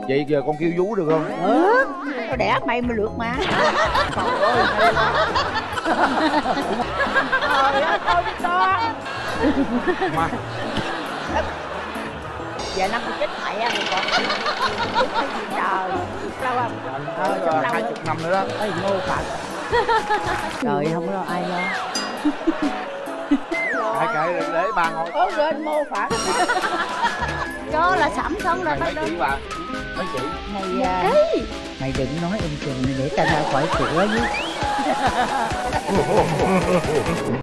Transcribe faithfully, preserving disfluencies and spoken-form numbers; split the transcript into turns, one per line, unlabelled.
Vậy giờ con kêu vú được không?
Ừ, tao đẻ mày mà được mà.
Trời ơi, hay quá.
Trời ơi, thôi đi con.
Mà
Giờ năm mươi chín mẹ rồi còn trời lâu không?
ờ,
Ờ,
hai chục năm nữa đó.
ơi ngô Phật. Trời không có ai lo.
Kệ kệ để, để bà ngồi.
Ôi lên mô Phật.
Cho là sẵn xong rồi
Mấy
bắt
chị
đầu.
bà, mấy chị.
Mày à, mày đừng nói em chừng để ta ra khỏi cửa với.